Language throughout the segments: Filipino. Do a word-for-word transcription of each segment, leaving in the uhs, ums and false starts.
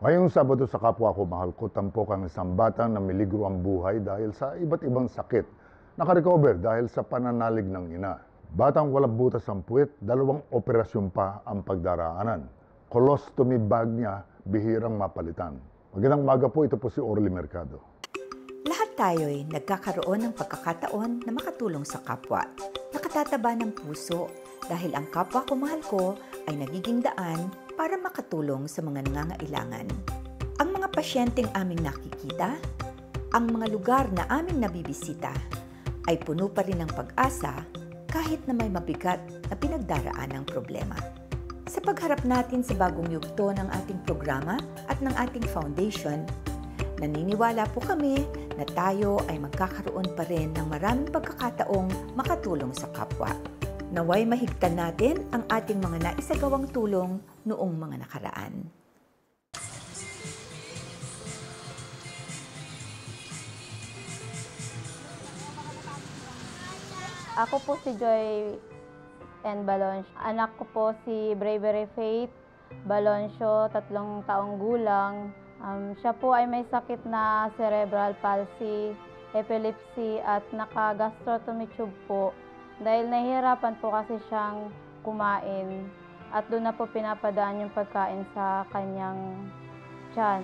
Ngayong Sabado sa kapwa ko, mahal ko, tampok ang isang batang na miligro ang buhay dahil sa iba't ibang sakit. Nakarecover dahil sa pananalig ng ina. Batang walang butas ang puwet, dalawang operasyon pa ang pagdaraanan. Colostomy bag niya, bihirang mapalitan. Magandang umaga po, ito po si Orly Mercado. Lahat tayo'y nagkakaroon ng pagkakataon na makatulong sa kapwa. Nakatataba ng puso dahil ang kapwa ko mahal ko ay nagiging daan para makatulong sa mga nangangailangan. Ang mga pasyenteng aming nakikita, ang mga lugar na aming nabibisita, ay puno pa rin ng pag-asa kahit na may mabigat na pinagdaraan ng problema. Sa pagharap natin sa bagong yugto ng ating programa at ng ating foundation, naniniwala po kami na tayo ay magkakaroon pa rin ng maraming pagkakataong makatulong sa kapwa. Naway mahigtan natin ang ating mga naisagawang tulong noong mga nakaraan. Ako po si Joy N. Baloncio. Anak ko po si Bravery Faith Baloncio, tatlong taong gulang. Um, siya po ay may sakit na cerebral palsy, epilepsy at naka-gastrostomy tube po. Dahil nahihirapan po kasi siyang kumain at doon na po pinapadaan yung pagkain sa kanyang tiyan.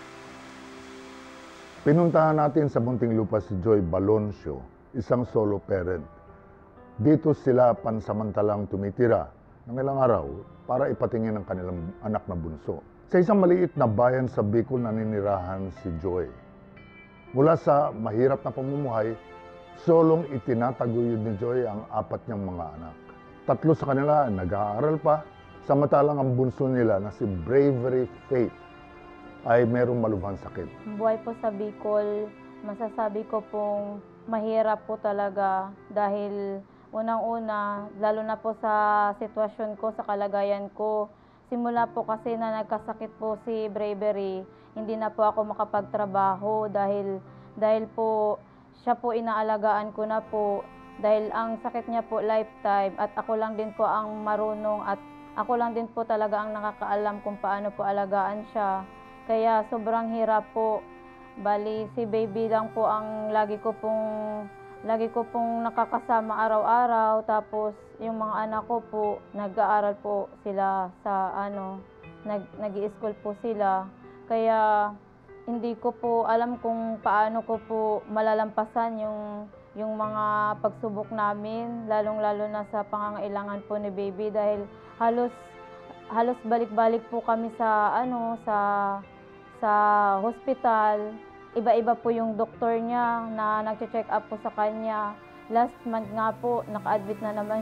Pinuntahan natin sa Munting Lupa si Joy Baloncio, isang solo parent. Dito sila pansamantalang tumitira ng ilang araw para ipatingin ang kanilang anak na bunso. Sa isang maliit na bayan sa Bicol naninirahan si Joy. Mula sa mahirap na pamumuhay, solong itinataguyod ni Joy ang apat niyang mga anak. Tatlo sa kanila nag-aaral pa, samantalang ang bunso nila na si Bravery Faith ay merong malubhang sakit. Buhay po sa Bicol, masasabi ko pong mahirap po talaga dahil unang-una, lalo na po sa sitwasyon ko, sa kalagayan ko, simula po kasi na nagkasakit po si Bravery, hindi na po ako makapagtrabaho dahil dahil po siya po inaalagaan ko na po dahil ang sakit niya po lifetime at ako lang din po ang marunong at ako lang din po talaga ang nakakaalam kung paano po alagaan siya. Kaya sobrang hirap po. Bali, si baby lang po ang lagi ko pong lagi ko pong nakakasama araw-araw, tapos yung mga anak ko po nag-aaral po sila sa ano, nag nag-i-school po sila. Kaya hindi ko po alam kung paano ko po malalampasan yung yung mga pagsubok namin, lalong-lalo na sa pangangailangan po ni baby dahil halos halos balik-balik po kami sa ano sa sa hospital. Iba-iba po yung doktor niya na nagche-check up po sa kanya. Last month nga po, naka-admit na naman.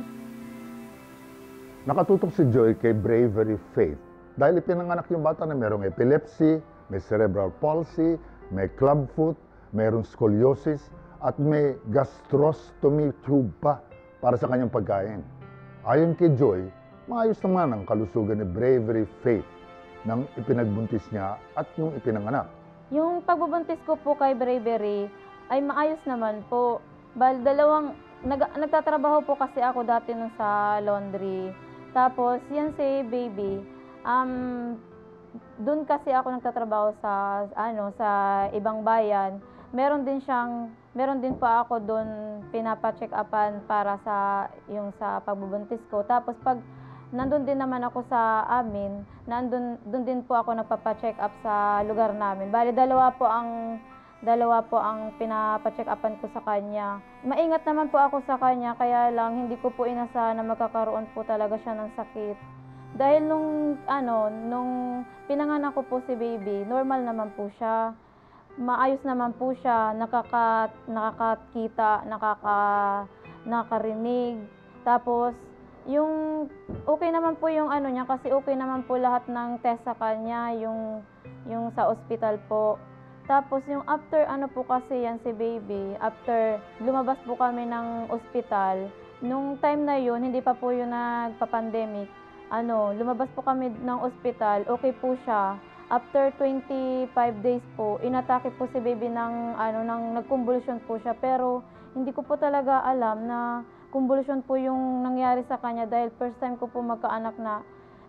Nakatutok si Joy kay Bravery Faith dahil ipinanganak yung bata na merong epilepsy, may cerebral palsy, may clubfoot, mayroong scoliosis, at may gastrostomy tube pa para sa kanyang pagkain. Ayon kay Joy, maayos naman ang kalusugan ni Bravery Faith nang ipinagbuntis niya at yung ipinanganak. Yung pagbubuntis ko po kay Bravery ay maayos naman po. Bal, dalawang, nag, nagtatrabaho po kasi ako dati nung sa laundry. Tapos, yan si baby, um, doon kasi ako nagtatrabaho sa ano sa ibang bayan. Meron din siyang meron din po ako doon pinapa-check upan para sa yung sa pagbubuntis ko. Tapos pag nandun din naman ako sa amin, nandun doon din po ako nagpapa-check up sa lugar namin. Bali dalawa po ang dalawa po ang pinapa-check upan ko sa kanya. Maingat naman po ako sa kanya, kaya lang hindi ko po inasahan na magkakaroon po talaga siya ng sakit. Dahil nung, ano, nung pinanganak ko po si baby, normal naman po siya. Maayos naman po siya, nakaka, nakakakita, nakaka, nakakarinig. Tapos, yung, okay naman po yung ano niya, kasi okay naman po lahat ng test sa kanya, yung, yung sa ospital po. Tapos, yung after, ano po kasi yan si baby, after lumabas po kami ng ospital, nung time na yun, hindi pa po yun nagpa-pandemic, ano, lumabas po kami ng ospital, okay po siya. After twenty-five days po, inatake po si baby ng, ano, ng nagkonvulsyon po siya. Pero hindi ko po talaga alam na convulsion po yung nangyari sa kanya dahil first time ko po magkaanak na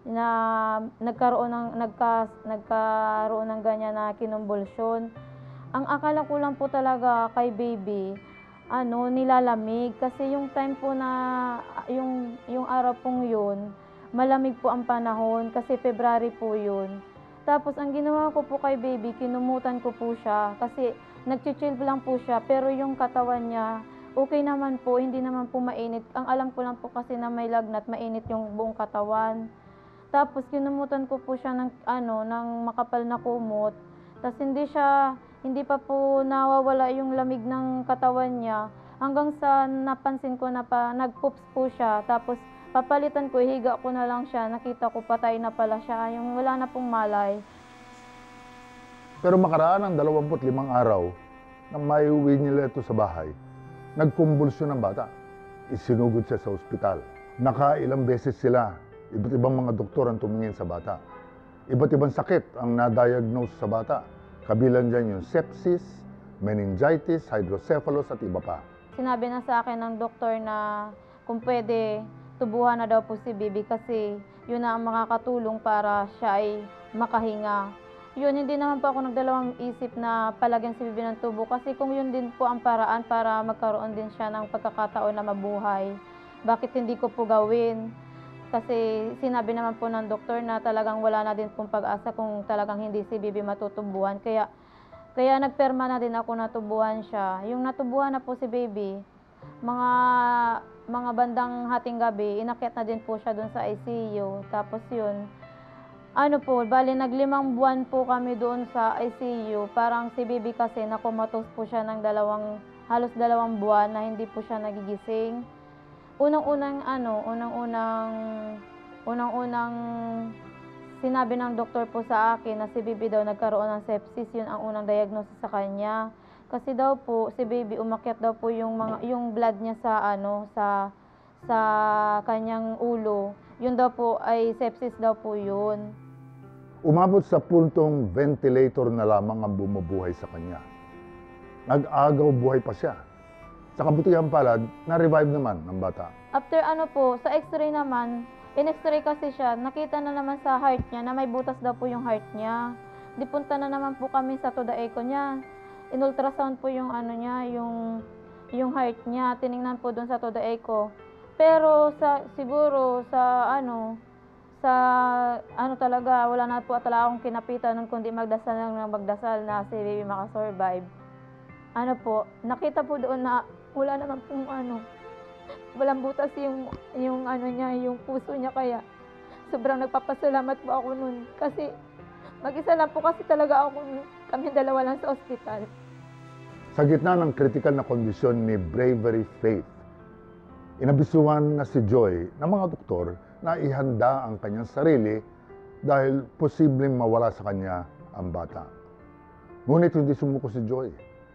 na nagkaroon ng nagka, nagkaroon ng ganyan na kinumbulsyon. Ang akala ko lang po talaga kay baby, ano, nilalamig kasi yung time po na yung yung araw pong yun, malamig po ang panahon kasi February po yun. Tapos ang ginawa ko po kay baby, kinumutan ko po siya kasi nagchichill lang po siya pero yung katawan niya okay naman po, hindi naman po mainit. Ang alam ko lang po kasi na may lagnat, mainit yung buong katawan. Tapos kinumutan ko po siya ng ano, ng makapal na kumot. Tapos hindi siya hindi pa po nawawala yung lamig ng katawan niya hanggang sa napansin ko na pa nagpoops po siya. Tapos papalitan ko, higa ko na lang siya. Nakita ko patay na pala siya, yung wala na pong malay. Pero makaraan ng dalawampu't limang araw na maiuwi nila ito sa bahay, nagkumbulsyon ng bata. Isinugod siya sa ospital. Nakailang beses sila, iba't ibang mga doktor ang tumingin sa bata. Iba't ibang sakit ang na-diagnose sa bata. Kabilang dyan yung sepsis, meningitis, hydrocephalus at iba pa. Sinabi na sa akin ng doktor na kung pwede, tubuhan na daw po si baby kasi yun na ang makakatulong para siya ay makahinga. Yun, hindi naman po ako nagdalawang isip na palagyan si baby ng tubo kasi kung yun din po ang paraan para magkaroon din siya ng pagkakataon na mabuhay, bakit hindi ko po gawin? Kasi sinabi naman po ng doktor na talagang wala na din pong pag-asa kung talagang hindi si baby matutubuhan. Kaya, kaya nagperma na din ako na tubuhan siya. Yung natubuhan na po si baby, mga, mga bandang hating gabi, inakyat na din po siya dun sa I C U. Tapos yun, ano po, bali naglimang buwan po kami doon sa I C U. Parang si baby kasi nakumatos po siya ng dalawang, halos dalawang buwan na hindi po siya nagigising. Unang-unang ano, unang-unang, unang-unang sinabi ng doktor po sa akin na si baby daw nagkaroon ng sepsis, yun ang unang diagnosis sa kanya. Kasi daw po, si baby umakyat daw po yung, mga, yung blood niya sa ano, sa, sa kanyang ulo. Yun daw po ay sepsis daw po yun. Umabot sa puntong ventilator na lamang ang bumubuhay sa kanya. Nag-agaw buhay pa siya. Sa kabutihan palad, na-revive naman ng bata. After ano po, sa x-ray naman, in-x-ray kasi siya, nakita na naman sa heart niya na may butas daw po yung heart niya. Di punta na naman po kami sa Toda Eco niya. In-ultrasound po yung ano niya, yung, yung heart niya. Tiningnan po doon sa Toda Eco. Pero sa, siguro sa ano, sa ano talaga, wala na po talaga akong kinapitan nun kundi magdasal ng magdasal na si baby makasurvive. Ano po, nakita po doon na wala naman pong ano, walang butas yung, yung ano niya, yung puso niya, kaya sobrang nagpapasalamat po ako nun. Kasi mag-isa lang po kasi talaga ako, kami dalawa lang sa ospital. Sa gitna ng critical na kondisyon ni Bravery Faith, inabisuhan na si Joy ng mga doktor na ihanda ang kanyang sarili dahil posibleng mawala sa kanya ang bata. Ngunit hindi sumuko si Joy.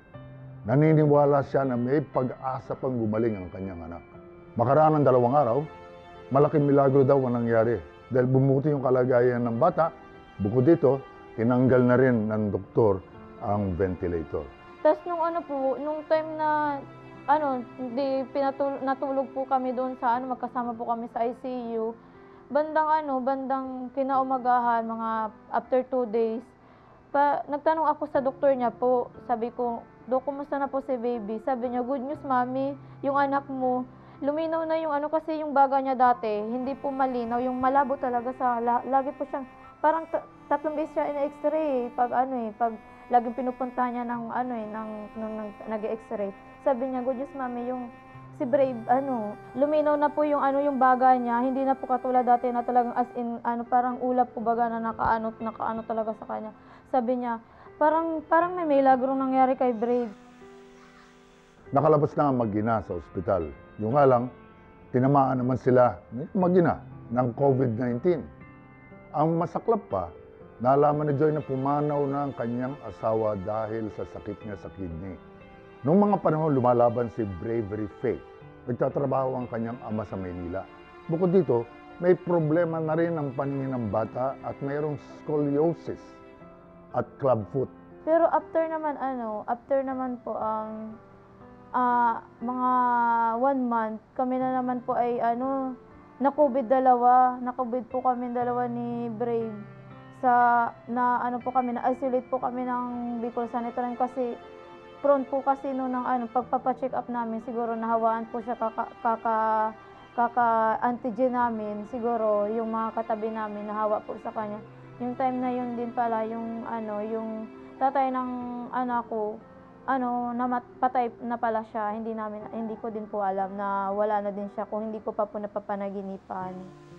Naniniwala siya na may pag-asa pang gumaling ang kanyang anak. Makaraan ng dalawang araw, malaking milagro daw ang nangyari dahil bumuti yung kalagayan ng bata. Bukod dito, tinanggal na rin ng doktor ang ventilator. Tapos nung ano po, nung time na ano, di pinatul natulog po kami doon sa ano, magkasama po kami sa I C U. Bandang ano, bandang kinaumagahan, mga after two days, pa, nagtanong ako sa doktor niya po, sabi ko, Dok, kumusta na po si baby? Sabi niya, good news mami, yung anak mo, luminaw na yung ano kasi yung baga niya dati, hindi po malinaw, yung malabo talaga sa, la, lagi po siyang, parang tatlong beses siya in-x-ray, pag ano eh, pag laging pinupunta niya ng ano eh, ng, nung nag-x-ray. Sabi niya, good news mami, yung si Brave, ano, luminaw na po yung ano yung baga niya, hindi na po katulad dati na talagang as in, ano, parang ulap po baga na nakaano, nakaano talaga sa kanya. Sabi niya, parang, parang may milagrong nangyari kay Brave. Nakalabas na ang mag-ina sa ospital. Yung nga lang, tinamaan naman sila mag-ina ng COVID nineteen. Ang masaklap pa, nalaman ni Joy na pumanaw na ang kanyang asawa dahil sa sakit niya sa kidney. Noong mga panahon lumalaban si Bravery Faith, nagtatrabaho ang kanyang ama sa Maynila. Bukod dito, may problema na rin ang paningin ng bata at mayroong scoliosis at clubfoot. Pero after naman ano, after naman po ang uh, mga one month, kami na naman po ay ano, na-COVID dalawa, na-COVID po kami dalawa ni Brave. Sa, na ano po kami, na-isolate po kami ng Bicol Sanitarium kasi prone po kasi no ng ano, pagpapacheck up namin, siguro nahawaan po siya kaka, kaka, kaka antigen namin, siguro yung mga katabi namin nahawa po sa kanya. Yung time na yun din pala, yung ano, yung tatay ng anak ko, ano, napatay na pala siya, hindi namin, hindi ko din po alam na wala na din siya kung hindi ko pa po napapanaginipan.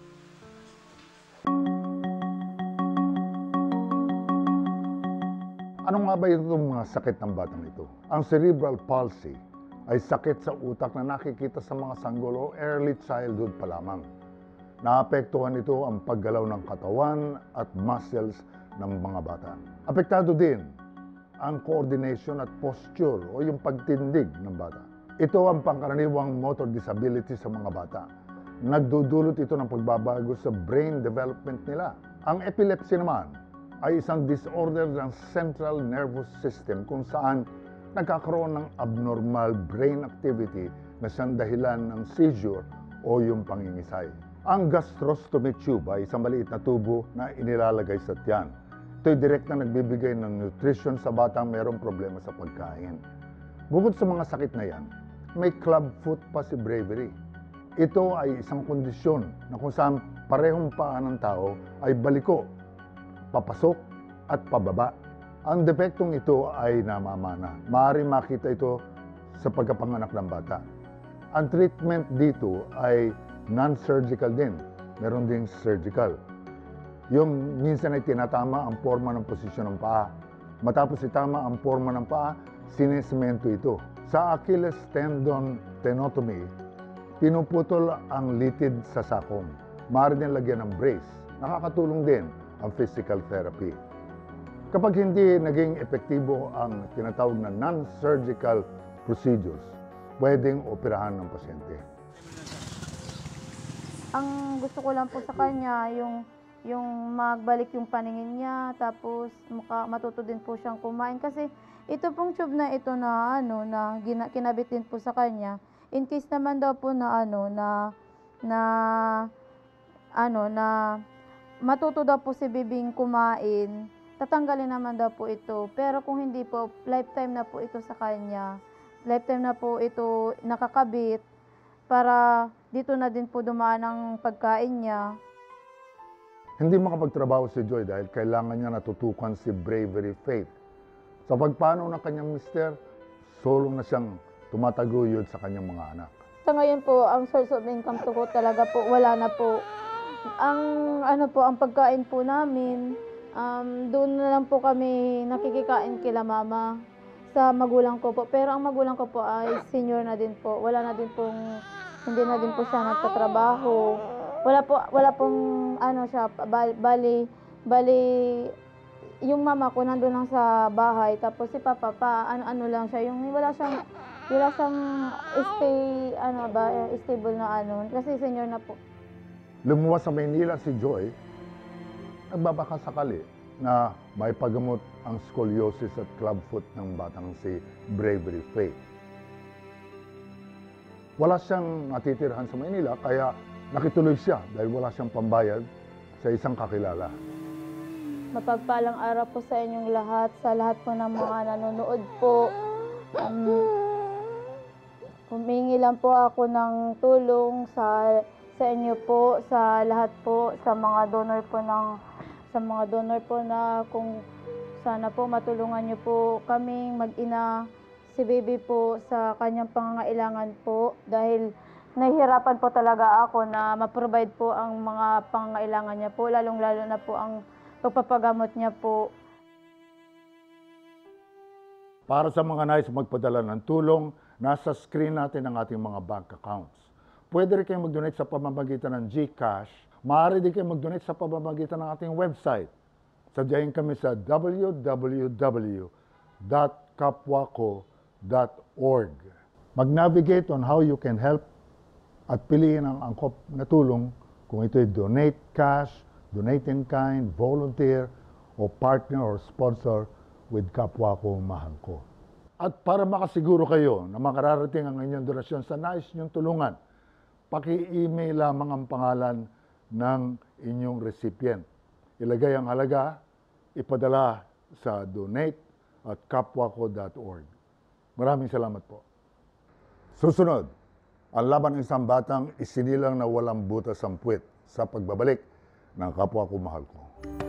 Ano nga ba itong mga sakit ng batang ito? Ang cerebral palsy ay sakit sa utak na nakikita sa mga sanggol o early childhood pa lamang. Naapektuhan ito ang paggalaw ng katawan at muscles ng mga bata. Apektado din ang coordination at posture o yung pagtindig ng bata. Ito ang pangkaraniwang motor disability sa mga bata. Nagdudulot ito ng pagbabago sa brain development nila. Ang epilepsy naman ay isang disorder ng central nervous system kung saan nagkakaroon ng abnormal brain activity na siyang dahilan ng seizure o yung pangingisay. Ang gastrostomy tube ay isang maliit na tubo na inilalagay sa tiyan. Ito'y direct na nagbibigay ng nutrition sa batang mayroong problema sa pagkain. Bukod sa mga sakit na yan, may club foot pa si Bravery. Ito ay isang kondisyon na kung saan parehong paa ng tao ay baliko, papasok at pababa. Ang depektong ito ay namamana. Maaaring makita ito sa pagkapanganak ng bata. Ang treatment dito ay non-surgical din. Meron ding surgical. Yung minsan ay tinatama ang forma ng posisyon ng paa. Matapos itama ang forma ng paa, sinesemento ito. Sa Achilles tendon tenotomy, pinuputol ang litid sa sakong. Maaari din lagyan ng brace. Nakakatulong din ang physical therapy. Kapag hindi naging epektibo ang tinatawag na non-surgical procedures, pwedeng operahan ng pasyente. Ang gusto ko lang po sa kanya, yung, yung magbalik yung paningin niya, tapos maka, matuto din po siyang kumain. Kasi ito pong tube na ito na, ano, na gina, kinabit din po sa kanya, in case naman daw po na, ano, na, na, ano, na, matuto daw po si bibing kumain, tatanggalin naman daw po ito. Pero kung hindi po, lifetime na po ito sa kanya. Lifetime na po ito nakakabit para dito na din po dumaan ang pagkain niya. Hindi makapagtrabaho si Joy dahil kailangan niya natutukan si Bravery Faith. Sa pagpanaw ng kanyang mister, solo na siyang tumataguyod sa kanyang mga anak. Sa ngayon po, ang source of income to ko talaga po, wala na po. Ang ano po, ang pagkain po namin, um, doon na lang po kami nakikikain kila mama sa magulang ko po. Pero ang magulang ko po ay senior na din po. Wala na din pong, hindi na din po siya nagtatrabaho. Wala po, wala pong ano siya, bali, bali, yung mama ko nandun lang sa bahay. Tapos si papa pa, ano-ano lang siya, yung wala siyang, wala siyang stay, ano ba, stable na ano, kasi senior na po. Lumuwas sa Maynila si Joy, nagbabakasakali na may paggamot ang scoliosis at clubfoot ng batang si Bravery Faith. Wala siyang natitirahan sa Maynila, kaya nakituloy siya dahil wala siyang pambayad sa isang kakilala. Mapagpalang araw po sa inyong lahat, sa lahat po ng mga nanonood po. Um, humingi lang po ako ng tulong sa sa inyo po, sa lahat po, sa mga donor po ng sa mga donor po na kung sana po matulungan niyo po kaming mag-ina, si baby po sa kanyang pangangailangan po dahil nahihirapan po talaga ako na ma-provide po ang mga pangangailangan niya po, lalong-lalo na po ang pagpapagamot niya po. Para sa mga nais magpadala ng tulong, nasa screen natin ang ating mga bank accounts. Pwede rin kayong mag-donate sa pamamagitan ng GCash. Maaari din kayong mag-donate sa pamamagitan ng ating website. Sadyain kami sa w w w dot kapwaco dot org. Mag-navigate on how you can help at piliin ang angkop na tulong kung ito'y donate cash, donate in kind, volunteer, o partner or sponsor with Kapwa Ko Mahal Ko. At para makasiguro kayo na makararating ang inyong donasyon sa nais niyong tulungan, paki-email lamang ang pangalan ng inyong recipient. Ilagay ang halaga, ipadala sa donate at kapwako dot org. Maraming salamat po. Susunod, ang laban ng isang batang isinilang na walang butas ang puwet sa pagbabalik ng Kapwa Ko Mahal Ko.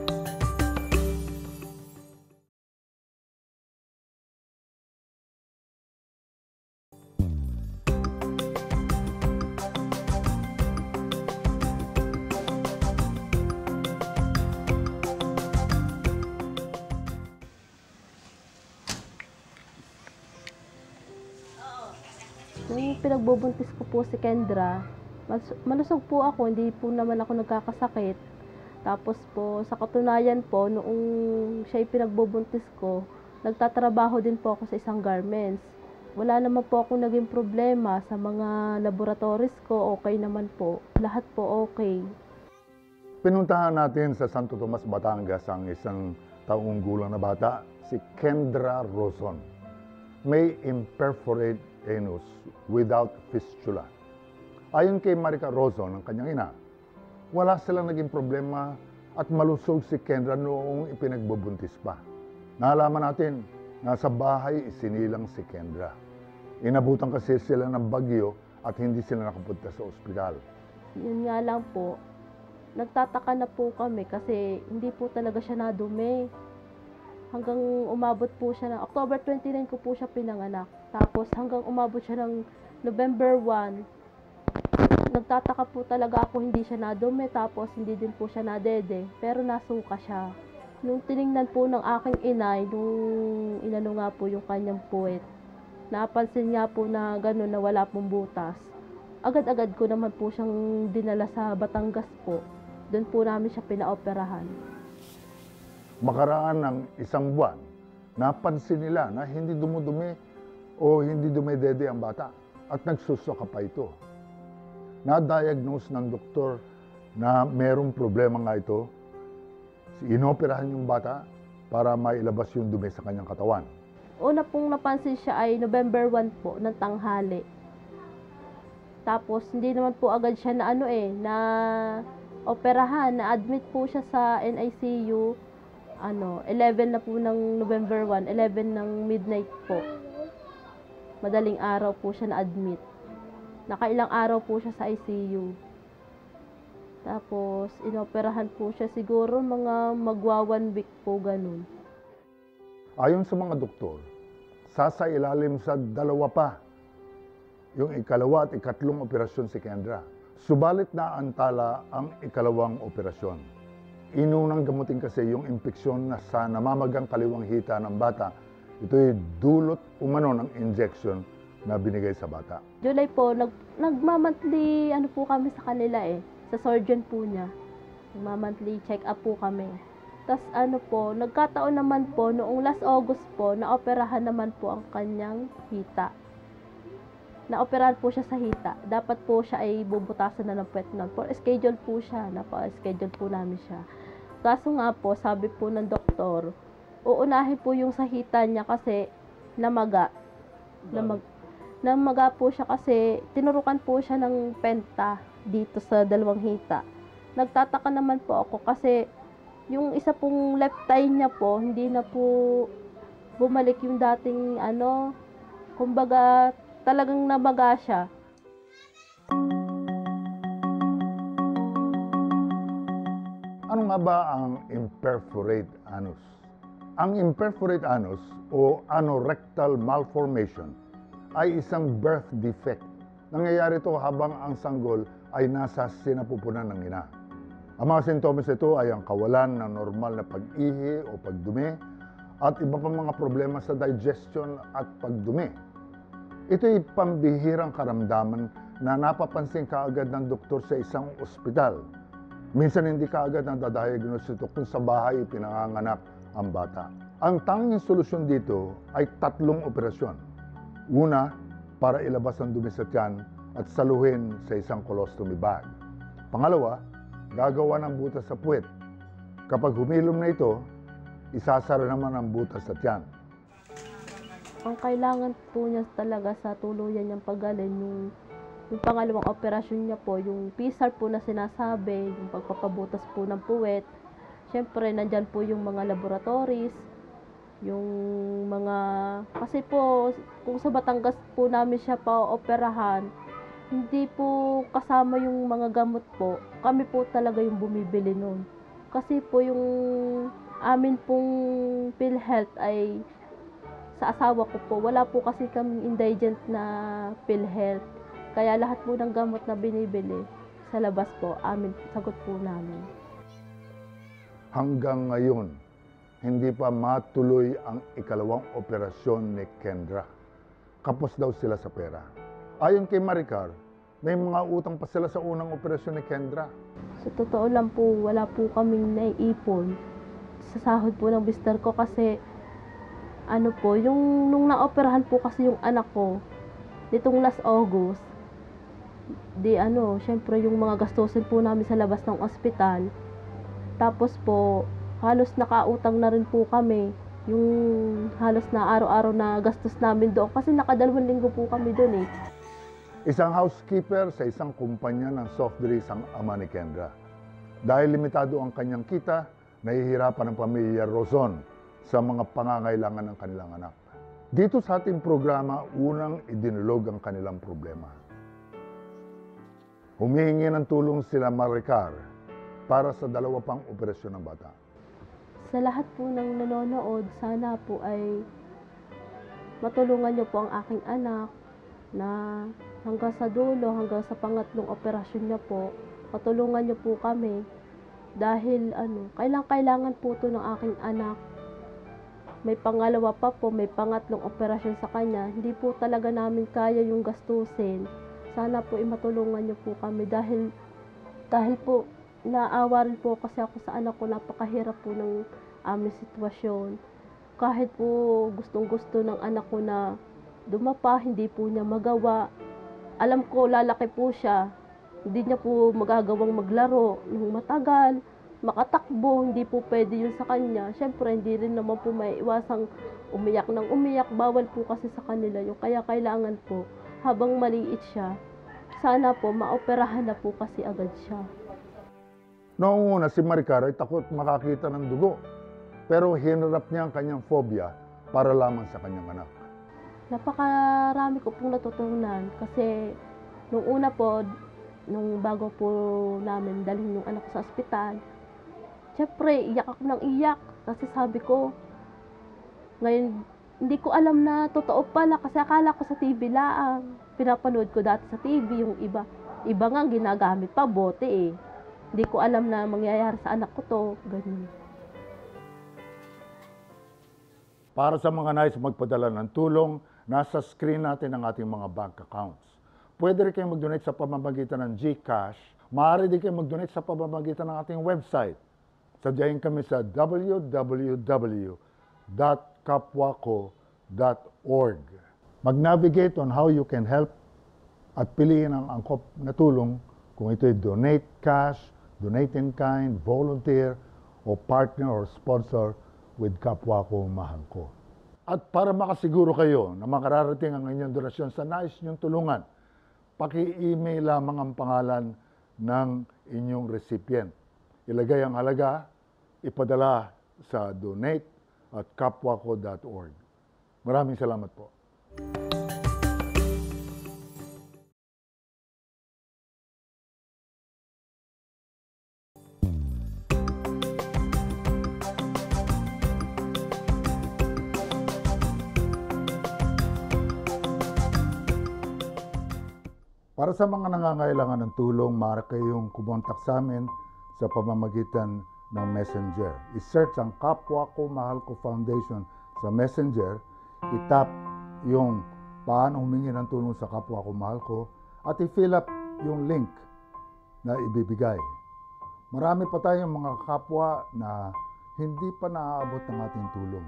Nung pinagbubuntis ko po si Kendra, mas- malusog po ako, hindi po naman ako nagkakasakit. Tapos po, sa katunayan po, noong siya'y pinagbubuntis ko, nagtatrabaho din po ako sa isang garments. Wala naman po akong naging problema sa mga laboratories ko, okay naman po. Lahat po okay. Pinuntahan natin sa Santo Tomas, Batangas ang isang taong gulang na bata, si Kendra Rozon. May imperforate anus without fistula. Ayon kay Marica Rozon, ang kanyang ina, wala silang naging problema at malusog si Kendra noong ipinagbubuntis pa. Nalaman natin, nasa bahay isinilang si Kendra. Inabutan kasi sila ng bagyo at hindi sila nakapunta sa ospital. Yun nga lang po, nagtataka na po kami kasi hindi po talaga siya nadumi. Hanggang umabot po siya ng October twenty-nine ko po siya pinanganak. Tapos hanggang umabot siya ng November first, nagtataka po talaga ako hindi siya nadumi, tapos hindi din po siya nadede, pero nasuka siya. Nung tiningnan po ng aking inay, nung inano nga po yung kanyang puwet, napansin niya po na gano'n na wala pong butas. Agad-agad ko naman po siyang dinala sa Batangas po. Doon po namin siya pinaoperahan. Makaraan ng isang buwan, napansin nila na hindi dumudumi o hindi dumedede ang bata at nagsusuka pa ito. Na-diagnose ng doktor na merong problema nga ito. Inoperahan yung bata para mailabas yung dumi sa kanyang katawan. Una pong napansin siya ay November first po, ng tanghali. Tapos hindi naman po agad siya na ano eh, na operahan, na-admit po siya sa N I C U. Ano, eleven na po ng November first, eleven ng midnight po. Madaling araw po siya na-admit. Nakailang araw po siya sa I C U. Tapos, inoperahan po siya siguro mga magwa one week po ganun. Ayon sa mga doktor, sasailalim sa dalawa pa yung ikalawa at ikatlong operasyon si Kendra. Subalit na antala ang ikalawang operasyon. Inunang gamutin kasi yung impeksyon na sa namamagang kaliwang hita ng bata. Ito'y dulot umano ng injection na binigay sa bata. July po, nag, nagmamonthly ano po kami sa kanila eh, sa surgeon po niya. Nagmamonthly check up po kami. Tapos ano po, nagkataon naman po, noong last August po, naoperahan naman po ang kanyang hita. Naoperahan po siya sa hita. Dapat po siya ay bubutasan na ng puwet nun. For schedule po siya, napa-schedule po namin siya. Kaso nga po, sabi po ng doktor, uunahin po yung sa hita niya kasi namaga. Namag, namaga po siya kasi tinurukan po siya ng penta dito sa dalawang hita. Nagtataka naman po ako kasi yung isa pong left thigh niya po, hindi na po bumalik yung dating ano, kumbaga talagang namaga siya. Ano nga ba ang imperforate anus? Ang imperforate anus o anorectal malformation ay isang birth defect. Nangyayari ito habang ang sanggol ay nasa sinapupunan ng ina. Ang mga sintomas ito ay ang kawalan ng normal na pag-ihi o pagdumi at iba pang mga problema sa digestion at pagdumi. Ito'y pambihirang karamdaman na napapansin kaagad ng doktor sa isang ospital. Minsan hindi kaagad nadadiagnose ito kung sa bahay pinanganganak ang bata. Ang tanging solusyon dito ay tatlong operasyon. Una, para ilabas ang dumi sa tiyan at saluhin sa isang colostomy bag. Pangalawa, gagawa ng butas sa puwet. Kapag humilom na ito, isasara naman ang butas sa tiyan. Ang kailangan po niya talaga sa tuluyan niyang paggaling yung Yung pangalawang operasyon niya po, yung P S A R po na sinasabi, yung pagpapabutas po ng puwet. Siyempre, nandyan po yung mga laboratories, yung mga, kasi po, kung sa Batangas po namin siya pa-operahan, hindi po kasama yung mga gamot po. Kami po talaga yung bumibili nun. Kasi po yung amin pong PhilHealth ay sa asawa ko po, wala po kasi kaming indigent na PhilHealth. Kaya lahat po ng gamot na binibili sa labas po, amin, sagot po namin. Hanggang ngayon, hindi pa matuloy ang ikalawang operasyon ni Kendra. Kapos daw sila sa pera. Ayon kay Maricar, may mga utang pa sila sa unang operasyon ni Kendra. Sa totoo lang po, wala po kaming naiipon sa sahod po ng mister ko kasi ano po, yung nung naoperahan po kasi yung anak ko, nitong last August, di ano, syempre yung mga gastusin po namin sa labas ng ospital. Tapos po, halos nakautang na rin po kami. Yung halos na araw-araw na gastos namin doon kasi nakadalawang linggo po kami doon eh. Isang housekeeper sa isang kumpanya ng soft drinks ang ama ni Kendra. Dahil limitado ang kanyang kita, nahihirapan ang pamilya Rozon sa mga pangangailangan ng kanilang anak. Dito sa ating programa, unang idinulog ang kanilang problema. Humihingi ng tulong sila Maricar para sa dalawa pang operasyon ng bata. Sa lahat po ng nanonood, sana po ay matulungan niyo po ang aking anak na hanggang sa dulo, hanggang sa pangatlong operasyon niya po, matulungan niyo po kami dahil ano, kailangan-kailangan po ito ng aking anak. May pangalawa pa po, may pangatlong operasyon sa kanya. Hindi po talaga namin kaya yung gastusin. Sana po imatulungan niyo po kami dahil dahil po naawa rin po kasi ako sa anak ko, napakahirap po ng aming sitwasyon. Kahit po gustong-gusto ng anak ko na dumapa, hindi po niya magawa. Alam ko, lalaki po siya. Hindi niya po magagawang maglaro ng matagal, makatakbo, hindi po pwede yun sa kanya. Siyempre, hindi rin naman po may iwasang umiyak ng umiyak. Bawal po kasi sa kanila yun. Kaya kailangan po, habang maliit siya, sana po maoperahan na po kasi agad siya. Noong una, si Maricar ay takot makakita ng dugo. Pero hinarap niya ang kanyang phobia para lamang sa kanyang anak. Napakarami ko pong natutunan kasi nung una po, nung bago po namin dalhin yung anak ko sa ospital, syempre iyak ako ng iyak kasi sabi ko, ngayon hindi ko alam na totoo pala kasi akala ko sa T V lang. Pinapanood ko dati sa T V yung iba. Iba nga ginagamit pa, bote eh. Hindi ko alam na mangyayari sa anak ko to, ganyan. Para sa mga nais magpadala ng tulong, nasa screen natin ang ating mga bank accounts. Pwede rin kayong mag-donate sa pamamagitan ng GCash. Maaari din kayong mag-donate sa pamamagitan ng ating website. Sadyain kami sa w w w dot kapwaco dot org. Mag-navigate on how you can help at piliin ang angkop na tulong kung ito'y donate cash, donate in kind, volunteer, o partner or sponsor with Kapwa Ko Mahal Ko. At para makasiguro kayo na makararating ang inyong donasyon sa nais niyong tulungan, paki-email lamang ang pangalan ng inyong recipient. Ilagay ang halaga, ipadala sa donate at kapwaco dot org. Maraming salamat po. Para sa mga nangangailangan ng tulong, maaari kayong kumontak sa amin sa pamamagitan ng Messenger. I-search ang Kapwa Ko Mahal Ko Foundation sa Messenger, itap yung paano humingi ng tulong sa Kapwa Ko Mahal Ko at i-fill up yung link na ibibigay. Marami pa tayong mga kapwa na hindi pa naaabot ng ating tulong.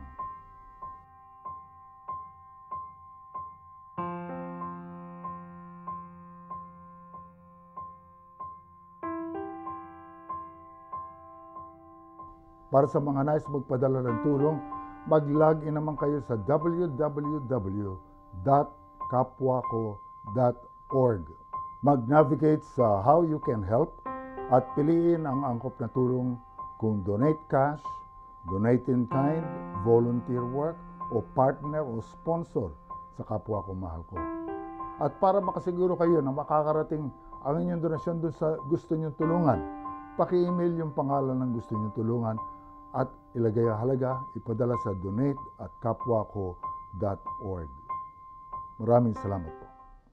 Para sa mga nais magpadala ng tulong, mag-log in naman kayo sa w w w dot kapwaco dot org. Mag-navigate sa How You Can Help at piliin ang angkop na tulong kung donate cash, donate in kind, volunteer work, o partner o sponsor sa kapwa ko mahal ko. At para makasiguro kayo na makakarating ang inyong donasyon doon sa gusto niyong tulungan, paki-email yung pangalan ng gusto niyong tulungan at ilagay ang halaga, ipadala sa donate at kapwako dot org. Maraming salamat po.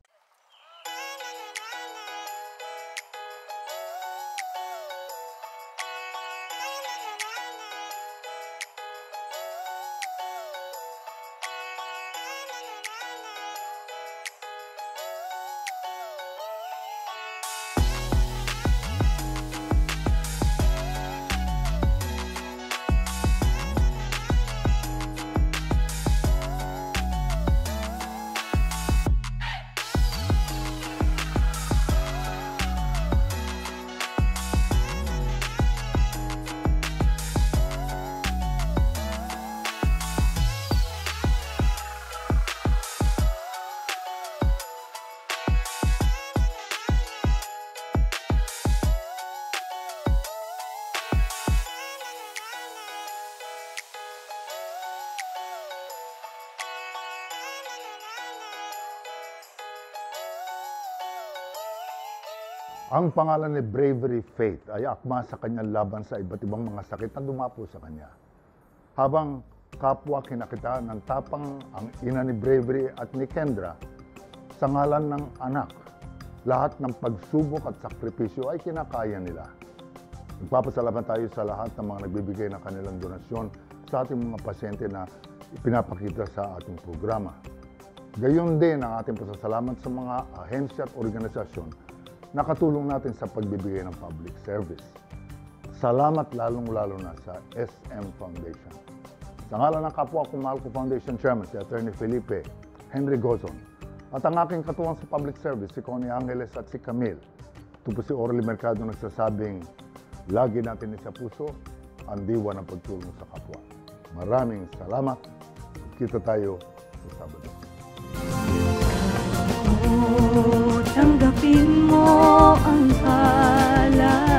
Ang pangalan ni Bravery Faith ay akma sa kanyang laban sa iba't ibang mga sakit na dumapo sa kanya. Habang kapwa kinakita ng tapang ang ina ni Bravery at ni Kendra, sa ngalan ng anak, lahat ng pagsubok at sakripisyo ay kinakaya nila. Nagpapasalamat tayo sa lahat ng mga nagbibigay ng kanilang donasyon sa ating mga pasyente na ipinapakita sa ating programa. Gayon din ang ating pasasalamat sa mga ahensya at organisasyon nakatulong natin sa pagbibigay ng public service. Salamat lalong-lalo na sa S M Foundation. Sa ngalan ng kapwa ko mahal ko Foundation Chairman, si Attorney Felipe Henry Gozon, at ang aking katuwang sa public service, si Connie Angeles at si Camille. Ito po si Orly Mercado nagsasabing, lagi natin sa puso ang diwa ng pagtulong sa kapwa. Maraming salamat. Kita tayo sa Sabado. Tanggapin mo ang kalat.